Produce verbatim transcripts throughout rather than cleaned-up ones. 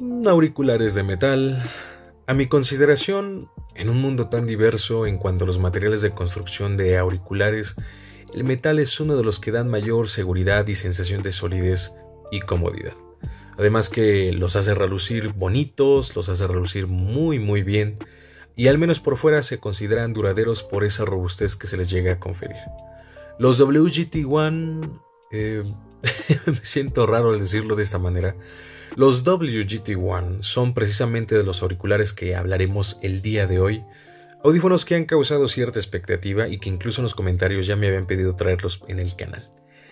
Auriculares de metal. A mi consideración, en un mundo tan diverso en cuanto a los materiales de construcción de auriculares, el metal es uno de los que dan mayor seguridad y sensación de solidez y comodidad. Además que los hace relucir bonitos, los hace relucir muy muy bien, y al menos por fuera se consideran duraderos por esa robustez que se les llega a conferir. Los W G T uno, eh, me siento raro al decirlo de esta manera. Los W G T uno son precisamente de los auriculares que hablaremos el día de hoy, audífonos que han causado cierta expectativa y que incluso en los comentarios ya me habían pedido traerlos en el canal.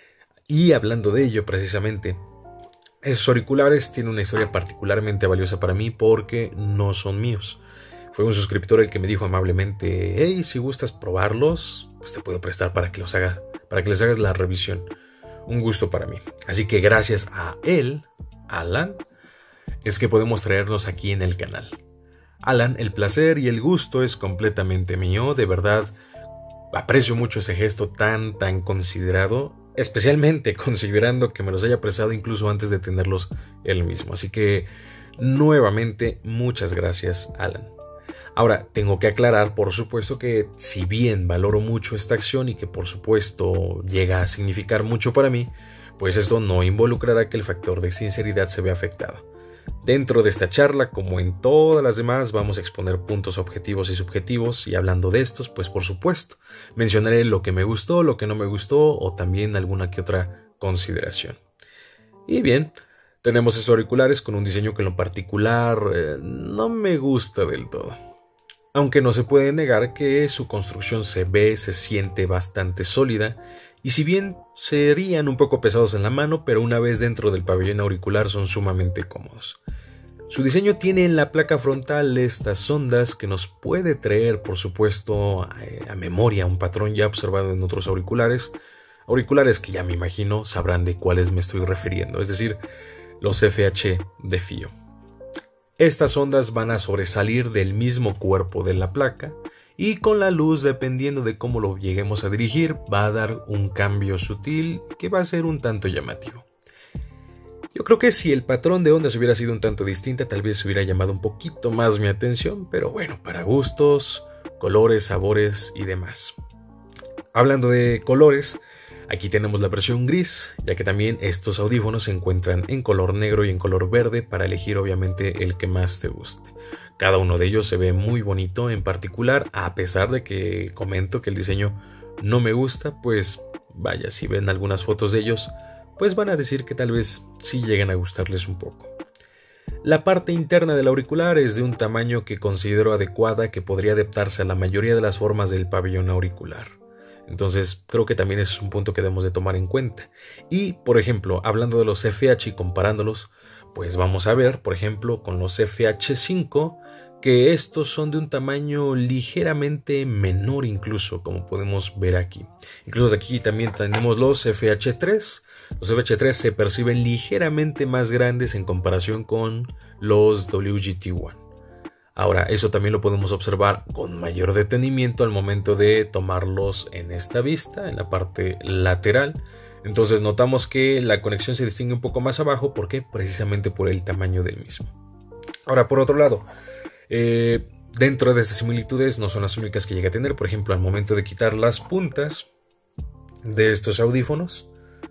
Y hablando de ello precisamente, esos auriculares tienen una historia particularmente valiosa para mí porque no son míos. Fue un suscriptor el que me dijo amablemente: hey, si gustas probarlos, pues te puedo prestar para que los hagas, para que les hagas la revisión. Un gusto para mí. Así que gracias a él, Alan, es que podemos traerlos aquí en el canal. Alan, el placer y el gusto es completamente mío. De verdad, aprecio mucho ese gesto tan, tan considerado, especialmente considerando que me los haya prestado incluso antes de tenerlos él mismo. Así que, nuevamente, muchas gracias, Alan. Ahora, tengo que aclarar, por supuesto, que si bien valoro mucho esta acción y que por supuesto llega a significar mucho para mí, pues esto no involucrará que el factor de sinceridad se vea afectado. Dentro de esta charla, como en todas las demás, vamos a exponer puntos objetivos y subjetivos, y hablando de estos, pues por supuesto, mencionaré lo que me gustó, lo que no me gustó, o también alguna que otra consideración. Y bien, tenemos estos auriculares con un diseño que en lo particular eh, no me gusta del todo. Aunque no se puede negar que su construcción se ve, se siente bastante sólida, y si bien serían un poco pesados en la mano, pero una vez dentro del pabellón auricular son sumamente cómodos. Su diseño tiene en la placa frontal estas ondas que nos puede traer, por supuesto, a, a memoria un patrón ya observado en otros auriculares, auriculares que ya me imagino sabrán de cuáles me estoy refiriendo, es decir, los F H de Fio. Estas ondas van a sobresalir del mismo cuerpo de la placa y con la luz, dependiendo de cómo lo lleguemos a dirigir, va a dar un cambio sutil que va a ser un tanto llamativo. Yo creo que si el patrón de ondas hubiera sido un tanto distinta, tal vez hubiera llamado un poquito más mi atención, pero bueno, para gustos, colores, sabores y demás. Hablando de colores, aquí tenemos la versión gris, ya que también estos audífonos se encuentran en color negro y en color verde para elegir obviamente el que más te guste. Cada uno de ellos se ve muy bonito en particular, a pesar de que comento que el diseño no me gusta, pues vaya, si ven algunas fotos de ellos, pues van a decir que tal vez sí lleguen a gustarles un poco. La parte interna del auricular es de un tamaño que considero adecuada, que podría adaptarse a la mayoría de las formas del pabellón auricular. Entonces creo que también es un punto que debemos de tomar en cuenta. Y, por ejemplo, hablando de los F H y comparándolos, pues vamos a ver, por ejemplo, con los F H cinco, que estos son de un tamaño ligeramente menor incluso, como podemos ver aquí. Incluso de aquí también tenemos los F H tres. Los F H tres se perciben ligeramente más grandes en comparación con los W G T uno. Ahora, eso también lo podemos observar con mayor detenimiento al momento de tomarlos en esta vista, en la parte lateral. Entonces notamos que la conexión se distingue un poco más abajo, ¿por qué? Precisamente por el tamaño del mismo. Ahora, por otro lado, eh, dentro de estas similitudes no son las únicas que llega a tener. Por ejemplo, al momento de quitar las puntas de estos audífonos,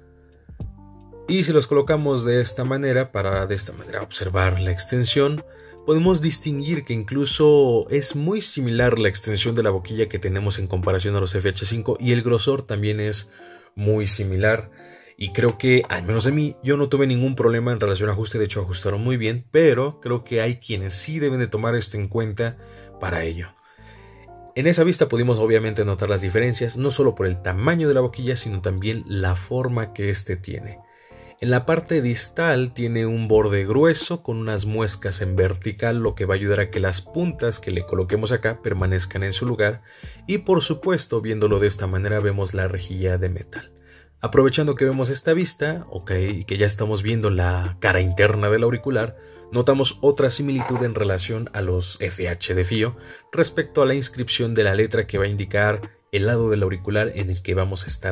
y si los colocamos de esta manera, para de esta manera observar la extensión, podemos distinguir que incluso es muy similar la extensión de la boquilla que tenemos en comparación a los F H cinco, y el grosor también es muy similar, y creo que, al menos de mí, yo no tuve ningún problema en relación a ajuste. De hecho ajustaron muy bien, pero creo que hay quienes sí deben de tomar esto en cuenta para ello. En esa vista pudimos obviamente notar las diferencias, no solo por el tamaño de la boquilla, sino también la forma que éste tiene. En la parte distal tiene un borde grueso con unas muescas en vertical, lo que va a ayudar a que las puntas que le coloquemos acá permanezcan en su lugar, y por supuesto, viéndolo de esta manera, vemos la rejilla de metal. Aprovechando que vemos esta vista, ok, y que ya estamos viendo la cara interna del auricular, notamos otra similitud en relación a los F H de Fio respecto a la inscripción de la letra que va a indicar el lado del auricular en el que vamos a estar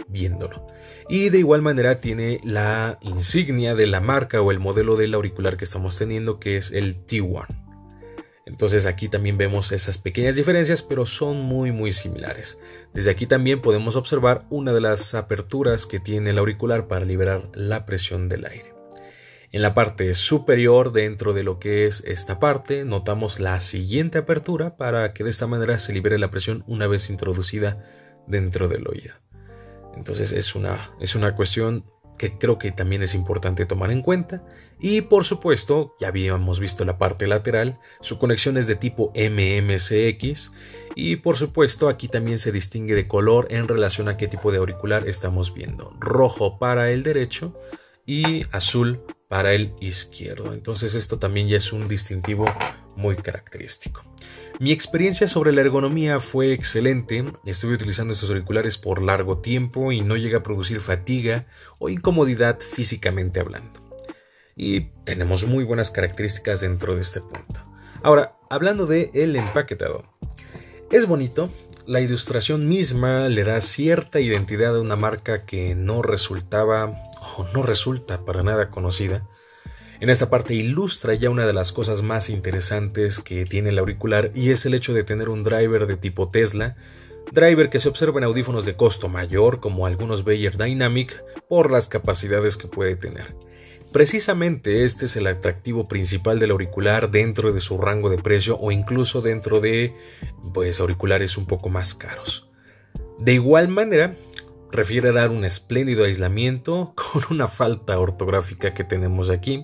viéndolo. Y de igual manera tiene la insignia de la marca o el modelo del auricular que estamos teniendo, que es el T uno. Entonces aquí también vemos esas pequeñas diferencias, pero son muy muy similares. Desde aquí también podemos observar una de las aperturas que tiene el auricular para liberar la presión del aire. En la parte superior, dentro de lo que es esta parte, notamos la siguiente apertura para que de esta manera se libere la presión una vez introducida dentro del oído. Entonces es una, es una cuestión que creo que también es importante tomar en cuenta. Y por supuesto, ya habíamos visto la parte lateral, su conexión es de tipo M M C X y por supuesto aquí también se distingue de color en relación a qué tipo de auricular estamos viendo. Rojo para el derecho y azul para el izquierdo. Entonces esto también ya es un distintivo muy característico. Mi experiencia sobre la ergonomía fue excelente. Estuve utilizando estos auriculares por largo tiempo y no llega a producir fatiga o incomodidad físicamente hablando. Y tenemos muy buenas características dentro de este punto. Ahora, hablando de el empaquetado. Es bonito. La ilustración misma le da cierta identidad a una marca que no resultaba o no resulta para nada conocida. En esta parte ilustra ya una de las cosas más interesantes que tiene el auricular y es el hecho de tener un driver de tipo Tesla, driver que se observa en audífonos de costo mayor como algunos Beyer Dynamic por las capacidades que puede tener. Precisamente este es el atractivo principal del auricular dentro de su rango de precio o incluso dentro de pues, auriculares un poco más caros. De igual manera, refiere a dar un espléndido aislamiento con una falta ortográfica que tenemos aquí.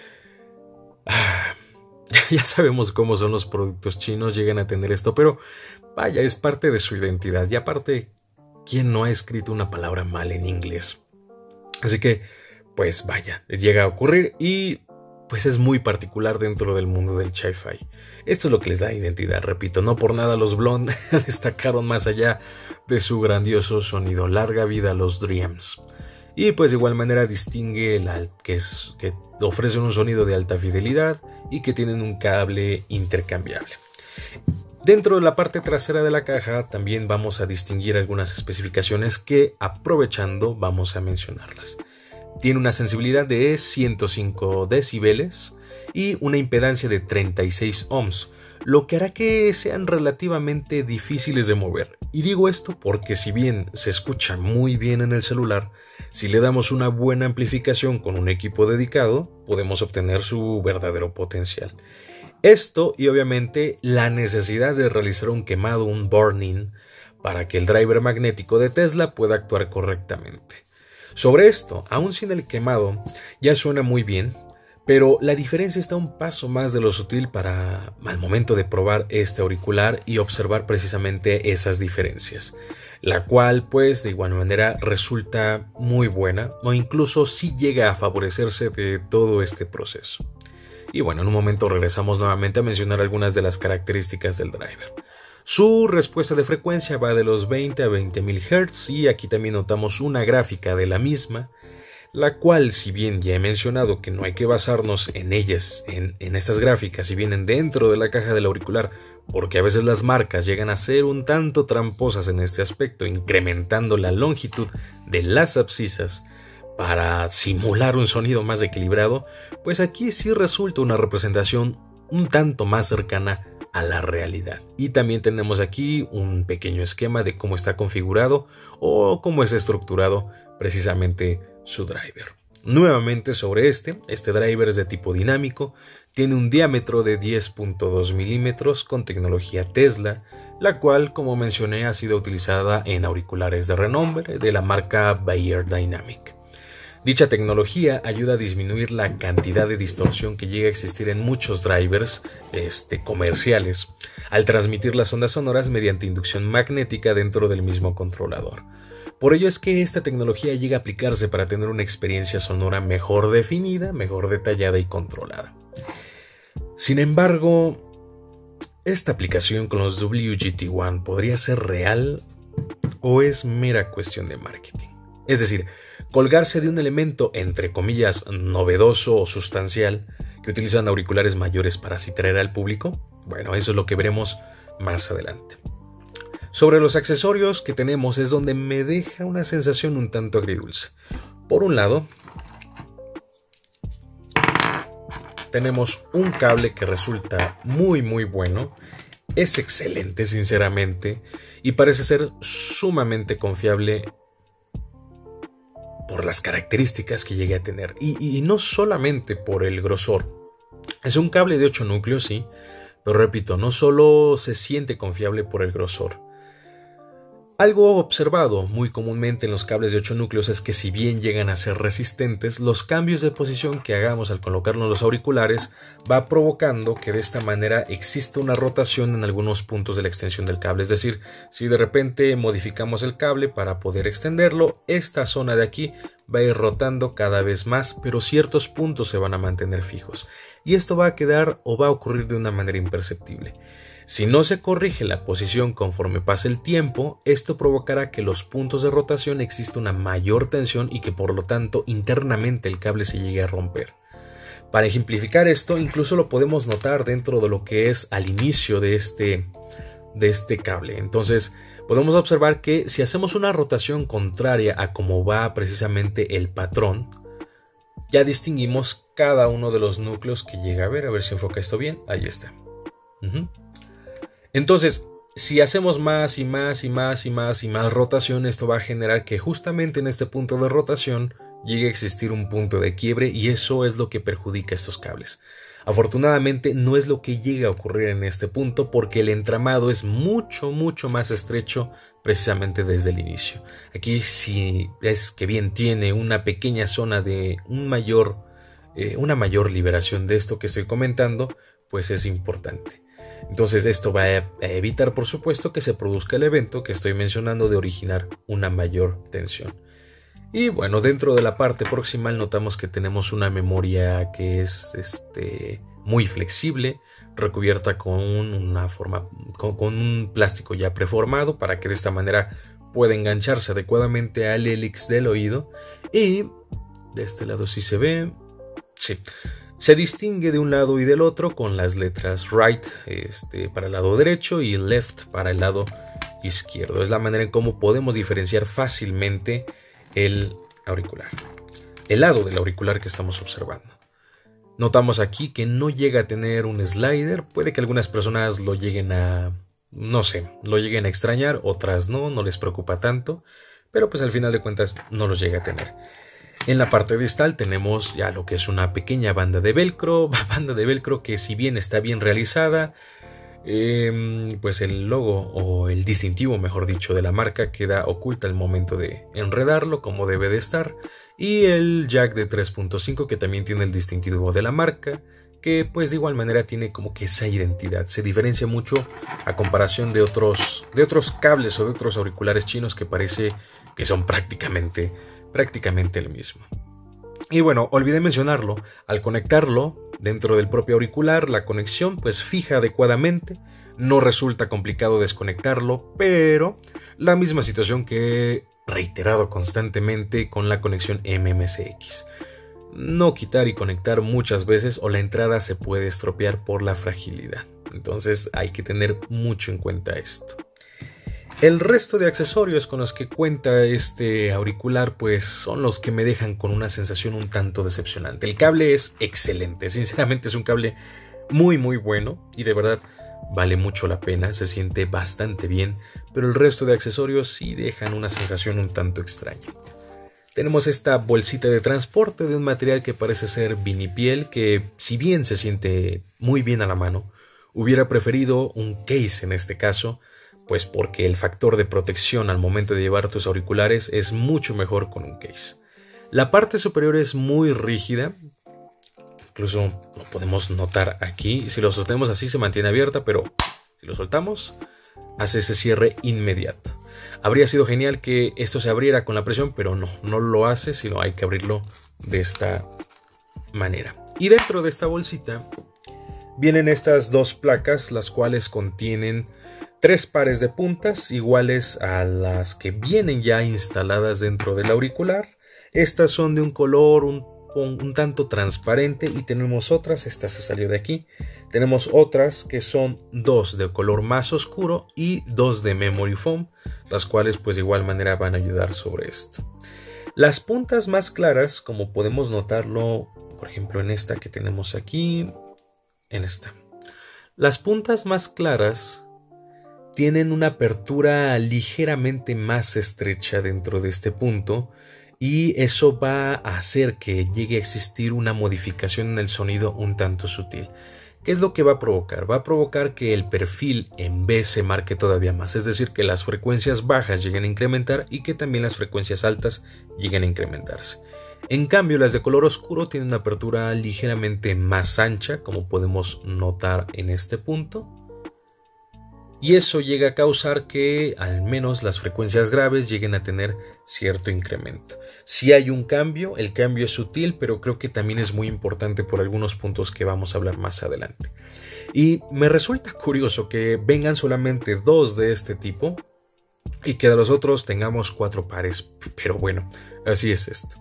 Ah, ya sabemos cómo son los productos chinos, llegan a tener esto, pero vaya, es parte de su identidad. Y aparte, ¿quién no ha escrito una palabra mal en inglés? Así que, pues vaya, llega a ocurrir y pues es muy particular dentro del mundo del Chi-Fi. Esto es lo que les da identidad, repito, no por nada los Blonde destacaron más allá de su grandioso sonido. Larga vida a los Dreams. Y pues de igual manera distingue el que, es, que ofrecen un sonido de alta fidelidad y que tienen un cable intercambiable. Dentro de la parte trasera de la caja también vamos a distinguir algunas especificaciones que, aprovechando, vamos a mencionarlas. Tiene una sensibilidad de ciento cinco decibeles y una impedancia de treinta y seis ohms, lo que hará que sean relativamente difíciles de mover. Y digo esto porque si bien se escucha muy bien en el celular, si le damos una buena amplificación con un equipo dedicado, podemos obtener su verdadero potencial. Esto y obviamente la necesidad de realizar un quemado, un burn-in, para que el driver magnético de Tesla pueda actuar correctamente. Sobre esto, aún sin el quemado, ya suena muy bien, pero la diferencia está un paso más de lo sutil para al momento de probar este auricular y observar precisamente esas diferencias, la cual pues de igual manera resulta muy buena o incluso sí llega a favorecerse de todo este proceso. Y bueno, en un momento regresamos nuevamente a mencionar algunas de las características del driver. Su respuesta de frecuencia va de los veinte a veinte mil hertz y aquí también notamos una gráfica de la misma, la cual, si bien ya he mencionado que no hay que basarnos en ellas, en, en estas gráficas, si vienen dentro de la caja del auricular, porque a veces las marcas llegan a ser un tanto tramposas en este aspecto, incrementando la longitud de las abscisas para simular un sonido más equilibrado, pues aquí sí resulta una representación un tanto más cercana a la realidad. Y también tenemos aquí un pequeño esquema de cómo está configurado o cómo es estructurado precisamente su driver. Nuevamente sobre este, este driver es de tipo dinámico, tiene un diámetro de diez punto dos milímetros con tecnología Tesla, la cual, como mencioné, ha sido utilizada en auriculares de renombre de la marca Beyer Dynamic. Dicha tecnología ayuda a disminuir la cantidad de distorsión que llega a existir en muchos drivers este, comerciales al transmitir las ondas sonoras mediante inducción magnética dentro del mismo controlador. Por ello es que esta tecnología llega a aplicarse para tener una experiencia sonora mejor definida, mejor detallada y controlada. Sin embargo, ¿esta aplicación con los W G T uno podría ser real o es mera cuestión de marketing? Es decir, colgarse de un elemento entre comillas novedoso o sustancial que utilizan auriculares mayores para así traer al público. Bueno, eso es lo que veremos más adelante. Sobre los accesorios que tenemos es donde me deja una sensación un tanto agridulce. Por un lado, tenemos un cable que resulta muy muy bueno, es excelente sinceramente y parece ser sumamente confiable por las características que llegue a tener y, y no solamente por el grosor. Es un cable de ocho núcleos, sí, pero repito, no solo se siente confiable por el grosor. Algo observado muy comúnmente en los cables de ocho núcleos es que si bien llegan a ser resistentes, los cambios de posición que hagamos al colocarnos los auriculares va provocando que de esta manera exista una rotación en algunos puntos de la extensión del cable. Es decir, si de repente modificamos el cable para poder extenderlo, esta zona de aquí va a ir rotando cada vez más, pero ciertos puntos se van a mantener fijos. Y esto va a quedar o va a ocurrir de una manera imperceptible. Si no se corrige la posición conforme pase el tiempo, esto provocará que los puntos de rotación exista una mayor tensión y que por lo tanto internamente el cable se llegue a romper. Para ejemplificar esto, incluso lo podemos notar dentro de lo que es al inicio de este, de este cable. Entonces, podemos observar que si hacemos una rotación contraria a cómo va precisamente el patrón, ya distinguimos cada uno de los núcleos que llega a ver. A ver si enfoca esto bien. Ahí está. Uh-huh. Entonces, si hacemos más y más y más y más y más rotación, esto va a generar que justamente en este punto de rotación llegue a existir un punto de quiebre y eso es lo que perjudica estos cables. Afortunadamente no es lo que llega a ocurrir en este punto porque el entramado es mucho mucho más estrecho precisamente desde el inicio. Aquí sí es que bien tiene una pequeña zona de un mayor, eh, una mayor liberación de esto que estoy comentando, pues es importante. Entonces esto va a evitar por supuesto que se produzca el evento que estoy mencionando de originar una mayor tensión. Y bueno, dentro de la parte proximal notamos que tenemos una memoria que es este, muy flexible, recubierta con una forma, con, con un plástico ya preformado para que de esta manera pueda engancharse adecuadamente al hélix del oído. Y de este lado sí se ve, sí. Se distingue de un lado y del otro con las letras right este, para el lado derecho y left para el lado izquierdo. Es la manera en cómo podemos diferenciar fácilmente el auricular, el lado del auricular que estamos observando. Notamos aquí que no llega a tener un slider. Puede que algunas personas lo lleguen a, no sé, lo lleguen a extrañar, otras no, no les preocupa tanto, pero pues al final de cuentas no los llega a tener. En la parte distal tenemos ya lo que es una pequeña banda de velcro, banda de velcro que si bien está bien realizada, eh, pues el logo o el distintivo, mejor dicho, de la marca queda oculta al momento de enredarlo como debe de estar, y el jack de tres punto cinco que también tiene el distintivo de la marca, que pues de igual manera tiene como que esa identidad, se diferencia mucho a comparación de otros, de otros cables o de otros auriculares chinos que parece que son prácticamente prácticamente el mismo. Y bueno, olvidé mencionarlo, al conectarlo dentro del propio auricular, la conexión pues fija adecuadamente, no resulta complicado desconectarlo, pero la misma situación que he reiterado constantemente con la conexión M M C X. No quitar y conectar muchas veces o la entrada se puede estropear por la fragilidad. Entonces hay que tener mucho en cuenta esto. El resto de accesorios con los que cuenta este auricular pues son los que me dejan con una sensación un tanto decepcionante. El cable es excelente, sinceramente es un cable muy muy bueno y de verdad vale mucho la pena, se siente bastante bien, pero el resto de accesorios sí dejan una sensación un tanto extraña. Tenemos esta bolsita de transporte de un material que parece ser vinipiel que si bien se siente muy bien a la mano, hubiera preferido un case en este caso, pues porque el factor de protección al momento de llevar tus auriculares es mucho mejor con un case. La parte superior es muy rígida, incluso lo podemos notar aquí, si lo sostenemos así se mantiene abierta, pero si lo soltamos hace ese cierre inmediato. Habría sido genial que esto se abriera con la presión, pero no, no lo hace, sino hay que abrirlo de esta manera. Y dentro de esta bolsita vienen estas dos placas, las cuales contienen tres pares de puntas iguales a las que vienen ya instaladas dentro del auricular. Estas son de un color un un, un tanto transparente y tenemos otras, esta se salió de aquí, tenemos otras que son dos de color más oscuro y dos de memory foam, las cuales pues de igual manera van a ayudar sobre esto. Las puntas más claras, como podemos notarlo, por ejemplo en esta que tenemos aquí, en esta. Las puntas más claras tienen una apertura ligeramente más estrecha dentro de este punto y eso va a hacer que llegue a existir una modificación en el sonido un tanto sutil. ¿Qué es lo que va a provocar? Va a provocar que el perfil en B se marque todavía más, es decir, que las frecuencias bajas lleguen a incrementar y que también las frecuencias altas lleguen a incrementarse. En cambio, las de color oscuro tienen una apertura ligeramente más ancha, como podemos notar en este punto. Y eso llega a causar que al menos las frecuencias graves lleguen a tener cierto incremento. Si hay un cambio, el cambio es sutil, pero creo que también es muy importante por algunos puntos que vamos a hablar más adelante. Y me resulta curioso que vengan solamente dos de este tipo y que de los otros tengamos cuatro pares, pero bueno, así es esto.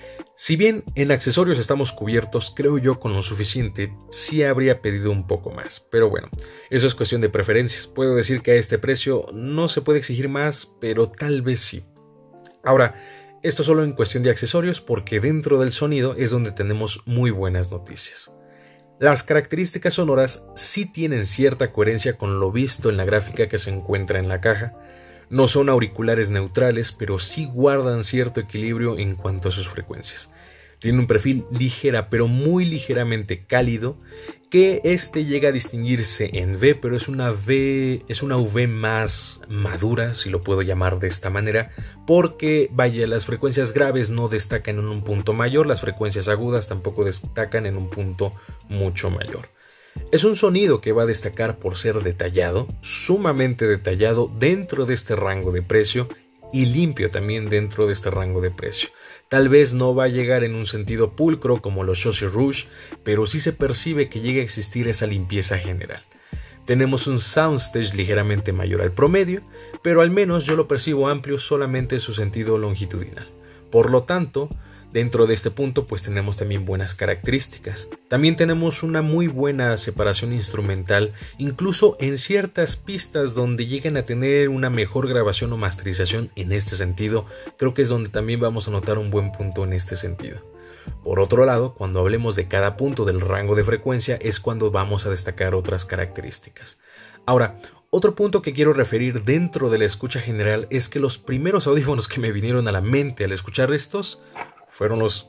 Si bien en accesorios estamos cubiertos, creo yo con lo suficiente, sí habría pedido un poco más. Pero bueno, eso es cuestión de preferencias. Puedo decir que a este precio no se puede exigir más, pero tal vez sí. Ahora, esto solo en cuestión de accesorios porque dentro del sonido es donde tenemos muy buenas noticias. Las características sonoras sí tienen cierta coherencia con lo visto en la gráfica que se encuentra en la caja. No son auriculares neutrales, pero sí guardan cierto equilibrio en cuanto a sus frecuencias. Tiene un perfil ligera, pero muy ligeramente cálido, que este llega a distinguirse en V, pero es una V, es una V más madura, si lo puedo llamar de esta manera, porque, vaya, las frecuencias graves no destacan en un punto mayor, las frecuencias agudas tampoco destacan en un punto mucho mayor. Es un sonido que va a destacar por ser detallado, sumamente detallado dentro de este rango de precio y limpio también dentro de este rango de precio. Tal vez no va a llegar en un sentido pulcro como los Chaussee Rouge, pero sí se percibe que llega a existir esa limpieza general. Tenemos un soundstage ligeramente mayor al promedio, pero al menos yo lo percibo amplio solamente en su sentido longitudinal. Por lo tanto, dentro de este punto pues tenemos también buenas características. También tenemos una muy buena separación instrumental, incluso en ciertas pistas donde llegan a tener una mejor grabación o masterización en este sentido, creo que es donde también vamos a notar un buen punto en este sentido. Por otro lado, cuando hablemos de cada punto del rango de frecuencia es cuando vamos a destacar otras características. Ahora, otro punto que quiero referir dentro de la escucha general es que los primeros audífonos que me vinieron a la mente al escuchar estos fueron los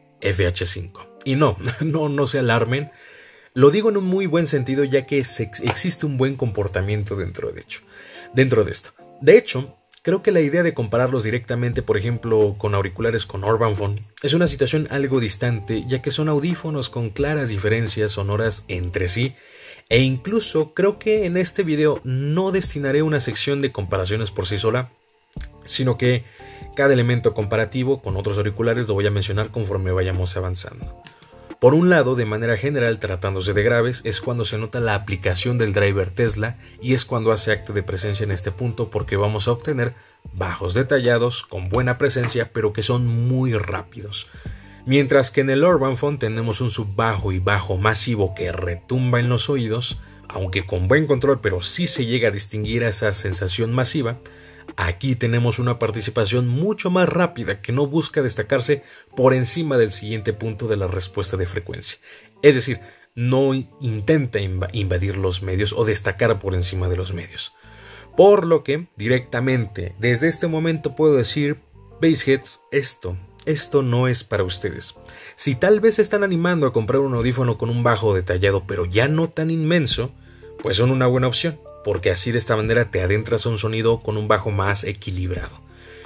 F H cinco. Y no, no, no se alarmen. Lo digo en un muy buen sentido ya que se, existe un buen comportamiento dentro de, hecho, dentro de esto. De hecho, creo que la idea de compararlos directamente, por ejemplo, con auriculares con Urban Phone, es una situación algo distante ya que son audífonos con claras diferencias sonoras entre sí. E incluso creo que en este video no destinaré una sección de comparaciones por sí sola, sino que cada elemento comparativo con otros auriculares lo voy a mencionar conforme vayamos avanzando. Por un lado, de manera general, tratándose de graves, es cuando se nota la aplicación del driver Tesla y es cuando hace acto de presencia en este punto porque vamos a obtener bajos detallados con buena presencia pero que son muy rápidos. Mientras que en el Urban Phone tenemos un subbajo y bajo masivo que retumba en los oídos, aunque con buen control pero sí se llega a distinguir esa sensación masiva. Aquí tenemos una participación mucho más rápida que no busca destacarse por encima del siguiente punto de la respuesta de frecuencia. Es decir, no intenta invadir los medios o destacar por encima de los medios. Por lo que, directamente, desde este momento puedo decir, Bassheads, esto, esto no es para ustedes. Si tal vez se están animando a comprar un audífono con un bajo detallado pero ya no tan inmenso, pues son una buena opción, porque así de esta manera te adentras a un sonido con un bajo más equilibrado.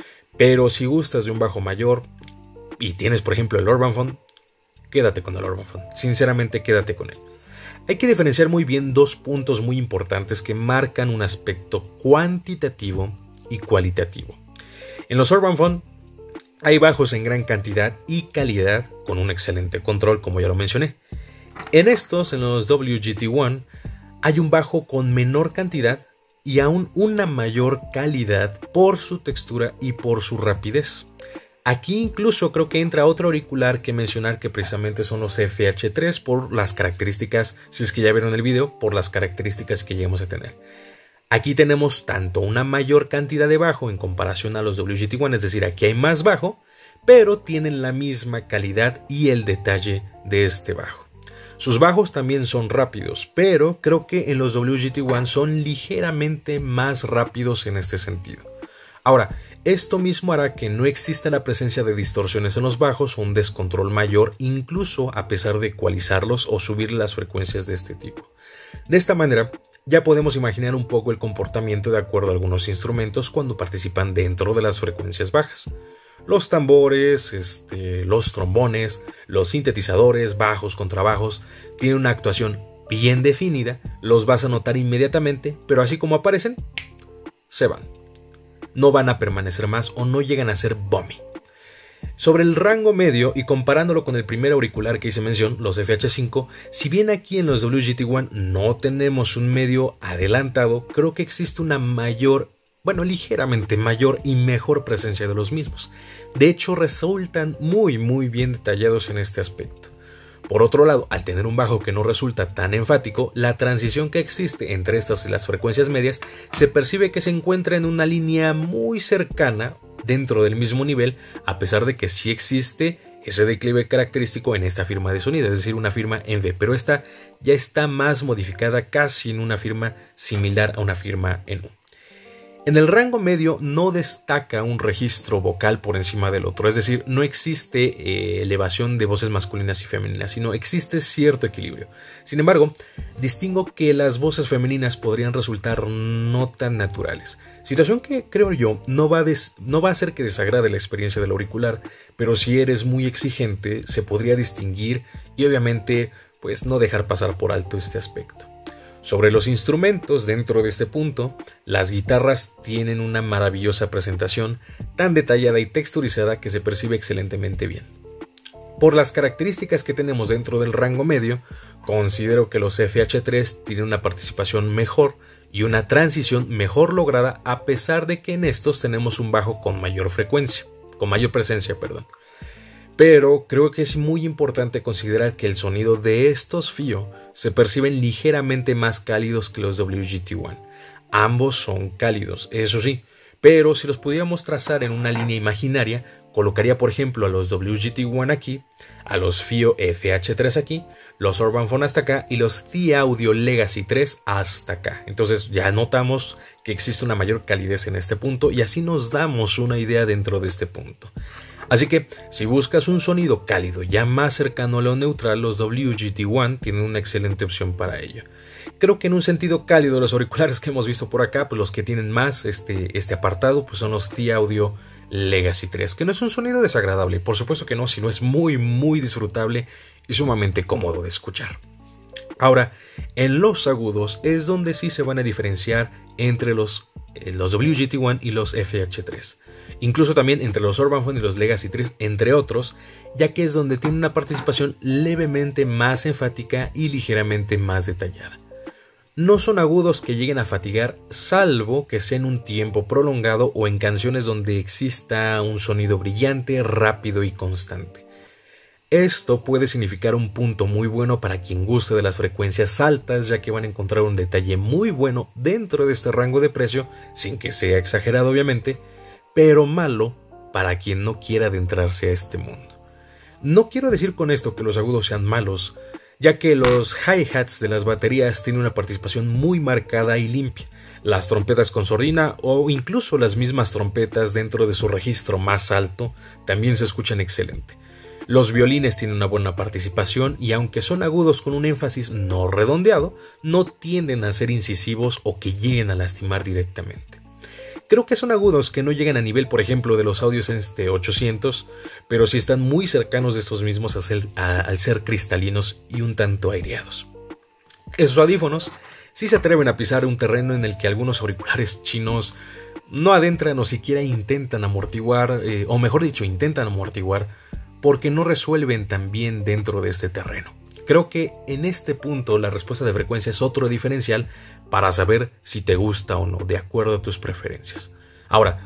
Pero si gustas de un bajo mayor y tienes por ejemplo el Urban Phone, quédate con el Urban Phone, sinceramente quédate con él. Hay que diferenciar muy bien dos puntos muy importantes que marcan un aspecto cuantitativo y cualitativo. En los Urban Phone hay bajos en gran cantidad y calidad con un excelente control, como ya lo mencioné. En estos, en los W G T uno, hay un bajo con menor cantidad y aún una mayor calidad por su textura y por su rapidez. Aquí incluso creo que entra otro auricular que mencionar que precisamente son los F H tres por las características, si es que ya vieron el video, por las características que llegamos a tener. Aquí tenemos tanto una mayor cantidad de bajo en comparación a los W G T uno, es decir, aquí hay más bajo, pero tienen la misma calidad y el detalle de este bajo. Sus bajos también son rápidos, pero creo que en los W G T uno son ligeramente más rápidos en este sentido. Ahora, esto mismo hará que no exista la presencia de distorsiones en los bajos o un descontrol mayor, incluso a pesar de ecualizarlos o subir las frecuencias de este tipo. De esta manera, ya podemos imaginar un poco el comportamiento de acuerdo a algunos instrumentos cuando participan dentro de las frecuencias bajas. Los tambores, este, los trombones, los sintetizadores, bajos, contrabajos, tienen una actuación bien definida, los vas a notar inmediatamente, pero así como aparecen, se van. No van a permanecer más o no llegan a ser bummy. Sobre el rango medio y comparándolo con el primer auricular que hice mención, los F H cinco, si bien aquí en los W G T uno no tenemos un medio adelantado, creo que existe una mayor, bueno, ligeramente mayor y mejor presencia de los mismos. De hecho, resultan muy muy bien detallados en este aspecto. Por otro lado, al tener un bajo que no resulta tan enfático, la transición que existe entre estas y las frecuencias medias se percibe que se encuentra en una línea muy cercana dentro del mismo nivel, a pesar de que sí existe ese declive característico en esta firma de sonido, es decir, una firma en V, pero esta ya está más modificada casi en una firma similar a una firma en U. En el rango medio no destaca un registro vocal por encima del otro, es decir, no existe eh, elevación de voces masculinas y femeninas, sino existe cierto equilibrio. Sin embargo, distingo que las voces femeninas podrían resultar no tan naturales, situación que creo yo no va, des, no va a hacer que desagrade la experiencia del auricular, pero si eres muy exigente se podría distinguir y obviamente pues no dejar pasar por alto este aspecto. Sobre los instrumentos dentro de este punto, las guitarras tienen una maravillosa presentación, tan detallada y texturizada que se percibe excelentemente bien. Por las características que tenemos dentro del rango medio, considero que los F H tres tienen una participación mejor y una transición mejor lograda, a pesar de que en estos tenemos un bajo con mayor frecuencia, con mayor presencia, perdón. Pero creo que es muy importante considerar que el sonido de estos F I O se perciben ligeramente más cálidos que los W G T uno. Ambos son cálidos, eso sí, pero si los pudiéramos trazar en una línea imaginaria, colocaría por ejemplo a los W G T uno aquí, a los F I O F H tres aquí, los Urbanphone hasta acá y los T-Audio Legacy tres hasta acá. Entonces ya notamos que existe una mayor calidez en este punto y así nos damos una idea dentro de este punto. Así que, si buscas un sonido cálido ya más cercano a lo neutral, los W G T uno tienen una excelente opción para ello. Creo que en un sentido cálido los auriculares que hemos visto por acá, pues los que tienen más este, este apartado, pues son los T-Audio Legacy tres, que no es un sonido desagradable, por supuesto que no, sino es muy muy disfrutable y sumamente cómodo de escuchar. Ahora, en los agudos es donde sí se van a diferenciar entre los, eh, los W G T uno y los F H tres. Incluso también entre los Urbanphone y los Legacy tres, entre otros, ya que es donde tiene una participación levemente más enfática y ligeramente más detallada. No son agudos que lleguen a fatigar, salvo que sea en un tiempo prolongado o en canciones donde exista un sonido brillante, rápido y constante. Esto puede significar un punto muy bueno para quien guste de las frecuencias altas, ya que van a encontrar un detalle muy bueno dentro de este rango de precio, sin que sea exagerado obviamente, pero malo para quien no quiera adentrarse a este mundo. No quiero decir con esto que los agudos sean malos, ya que los hi-hats de las baterías tienen una participación muy marcada y limpia. Las trompetas con sordina o incluso las mismas trompetas dentro de su registro más alto también se escuchan excelente. Los violines tienen una buena participación y aunque son agudos con un énfasis no redondeado, no tienden a ser incisivos o que lleguen a lastimar directamente. Creo que son agudos que no llegan a nivel, por ejemplo, de los Audiosense ochocientos, pero sí están muy cercanos de estos mismos a ser, a, al ser cristalinos y un tanto aireados. Esos audífonos sí se atreven a pisar un terreno en el que algunos auriculares chinos no adentran o siquiera intentan amortiguar, eh, o mejor dicho, intentan amortiguar, porque no resuelven tan bien dentro de este terreno. Creo que en este punto la respuesta de frecuencia es otro diferencial para saber si te gusta o no, de acuerdo a tus preferencias. Ahora,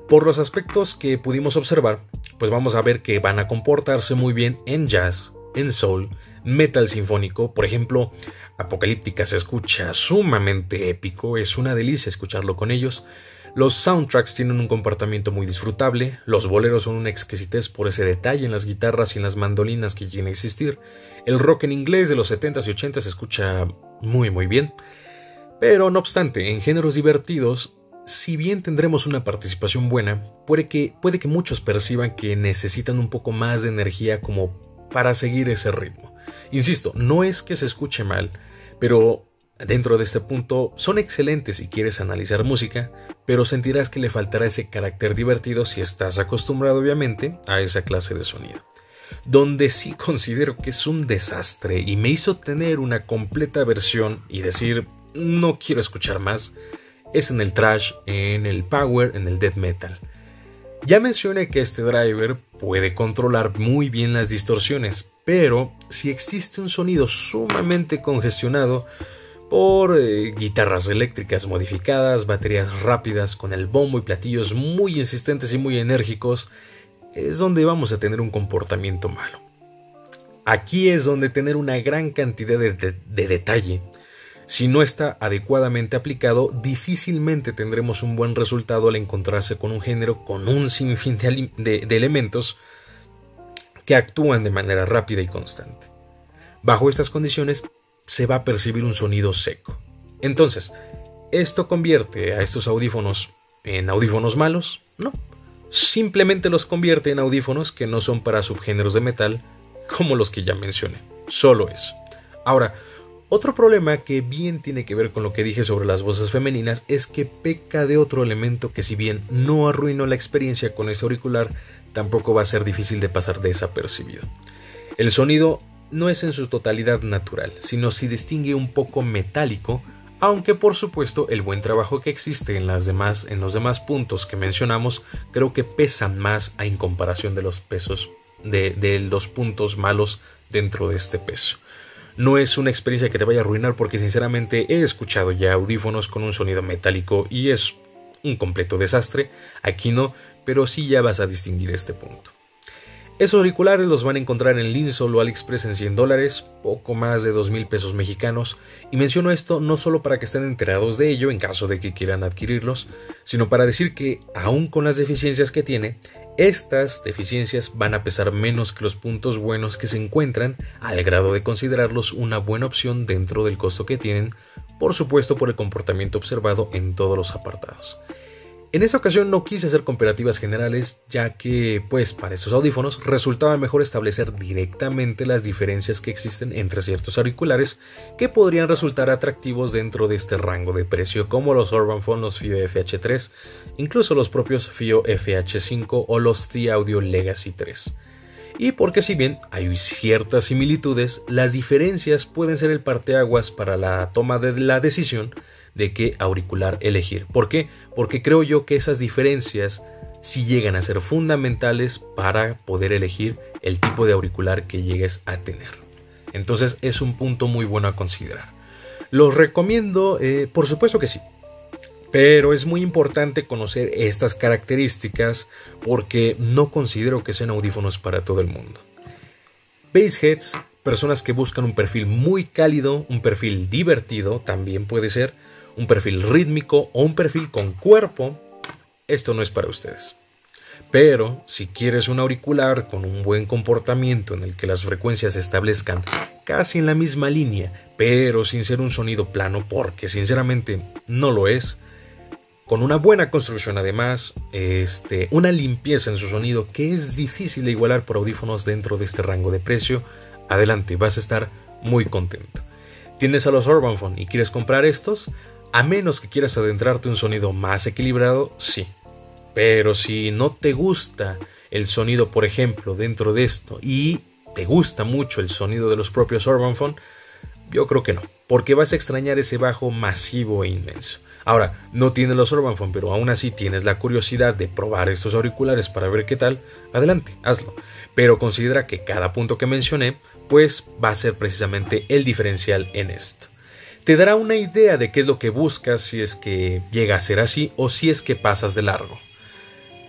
Por los aspectos que pudimos observar, pues vamos a ver que van a comportarse muy bien en jazz, en soul, metal sinfónico. Por ejemplo, Apocalíptica se escucha sumamente épico, es una delicia escucharlo con ellos. Los soundtracks tienen un comportamiento muy disfrutable, los boleros son una exquisitez por ese detalle en las guitarras y en las mandolinas que tiene que existir. El rock en inglés de los setentas y ochentas se escucha muy muy bien. Pero no obstante, en géneros divertidos, si bien tendremos una participación buena, puede que, puede que muchos perciban que necesitan un poco más de energía como para seguir ese ritmo. Insisto, no es que se escuche mal, pero dentro de este punto son excelentes si quieres analizar música, pero sentirás que le faltará ese carácter divertido si estás acostumbrado obviamente a esa clase de sonido. Donde sí considero que es un desastre y me hizo tener una completa aversión y decir no quiero escuchar más, es en el thrash, en el power, en el death metal. Ya mencioné que este driver puede controlar muy bien las distorsiones, pero si existe un sonido sumamente congestionado por eh, guitarras eléctricas modificadas, baterías rápidas con el bombo y platillos muy insistentes y muy enérgicos, es donde vamos a tener un comportamiento malo. Aquí es donde tener una gran cantidad de, de, de detalle, si no está adecuadamente aplicado, difícilmente tendremos un buen resultado al encontrarse con un género con un sinfín de, de, de elementos que actúan de manera rápida y constante. Bajo estas condiciones se va a percibir un sonido seco. Entonces, ¿esto convierte a estos audífonos en audífonos malos? No. Simplemente los convierte en audífonos que no son para subgéneros de metal como los que ya mencioné. Solo eso. Ahora, otro problema que bien tiene que ver con lo que dije sobre las voces femeninas es que peca de otro elemento que, si bien no arruinó la experiencia con este auricular, tampoco va a ser difícil de pasar desapercibido. El sonido no es en su totalidad natural, sino se distingue un poco metálico, aunque por supuesto el buen trabajo que existe en, las demás, en los demás puntos que mencionamos creo que pesan más a en comparación de los pesos de, de los puntos malos dentro de este peso. No es una experiencia que te vaya a arruinar porque sinceramente he escuchado ya audífonos con un sonido metálico y es un completo desastre. Aquí no, pero sí ya vas a distinguir este punto. Esos auriculares los van a encontrar en Linsol o AliExpress en cien dólares, poco más de dos mil pesos mexicanos, y menciono esto no solo para que estén enterados de ello en caso de que quieran adquirirlos, sino para decir que, aun con las deficiencias que tiene, estas deficiencias van a pesar menos que los puntos buenos que se encuentran, al grado de considerarlos una buena opción dentro del costo que tienen, por supuesto por el comportamiento observado en todos los apartados. En esta ocasión no quise hacer comparativas generales, ya que, pues, para estos audífonos resultaba mejor establecer directamente las diferencias que existen entre ciertos auriculares que podrían resultar atractivos dentro de este rango de precio, como los Urbanphone, los FiiO F H tres, incluso los propios FiiO F H cinco o los T-Audio Legacy tres. Y porque si bien hay ciertas similitudes, las diferencias pueden ser el parteaguas para la toma de la decisión de qué auricular elegir. ¿Por qué? Porque creo yo que esas diferencias sí llegan a ser fundamentales para poder elegir el tipo de auricular que llegues a tener. Entonces es un punto muy bueno a considerar. ¿Los recomiendo? Eh, por supuesto que sí. Pero es muy importante conocer estas características porque no considero que sean audífonos para todo el mundo. Bassheads, personas que buscan un perfil muy cálido, un perfil divertido, también puede ser, un perfil rítmico o un perfil con cuerpo, esto no es para ustedes. Pero si quieres un auricular con un buen comportamiento en el que las frecuencias se establezcan casi en la misma línea, pero sin ser un sonido plano, porque sinceramente no lo es, con una buena construcción además, este, una limpieza en su sonido que es difícil de igualar por audífonos dentro de este rango de precio, adelante, vas a estar muy contento. ¿Tienes a los Urbanphone y quieres comprar estos? A menos que quieras adentrarte un sonido más equilibrado, sí. Pero si no te gusta el sonido, por ejemplo, dentro de esto, y te gusta mucho el sonido de los propios Urbanphone, yo creo que no, porque vas a extrañar ese bajo masivo e inmenso. Ahora, no tienes los Urbanphone, pero aún así tienes la curiosidad de probar estos auriculares para ver qué tal, adelante, hazlo. Pero considera que cada punto que mencioné, pues va a ser precisamente el diferencial en esto. Te dará una idea de qué es lo que buscas si es que llega a ser así o si es que pasas de largo.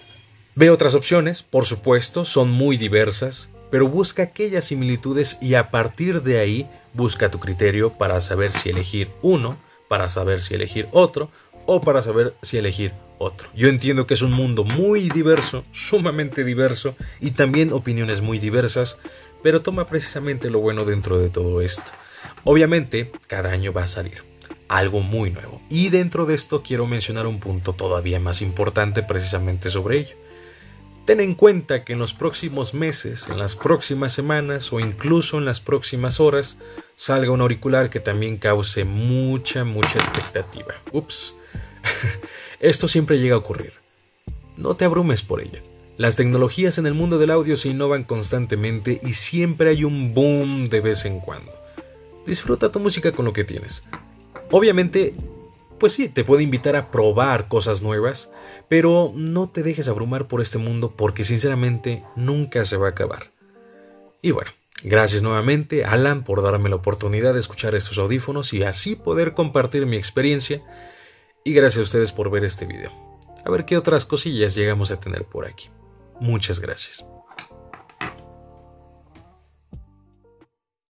Ve otras opciones, por supuesto, son muy diversas, pero busca aquellas similitudes y a partir de ahí busca tu criterio para saber si elegir uno, para saber si elegir otro o para saber si elegir otro. Yo entiendo que es un mundo muy diverso, sumamente diverso y también opiniones muy diversas, pero toma precisamente lo bueno dentro de todo esto. Obviamente, cada año va a salir algo muy nuevo y dentro de esto quiero mencionar un punto todavía más importante precisamente sobre ello. Ten en cuenta que en los próximos meses, en las próximas semanas o incluso en las próximas horas salga un auricular que también cause mucha, mucha expectativa. Ups. Esto siempre llega a ocurrir. No te abrumes por ello. Las tecnologías en el mundo del audio se innovan constantemente y siempre hay un boom de vez en cuando. Disfruta tu música con lo que tienes. Obviamente, pues sí, te puede invitar a probar cosas nuevas, pero no te dejes abrumar por este mundo porque sinceramente nunca se va a acabar. Y bueno, gracias nuevamente, Alan, por darme la oportunidad de escuchar estos audífonos y así poder compartir mi experiencia. Y gracias a ustedes por ver este video. A ver qué otras cosillas llegamos a tener por aquí. Muchas gracias.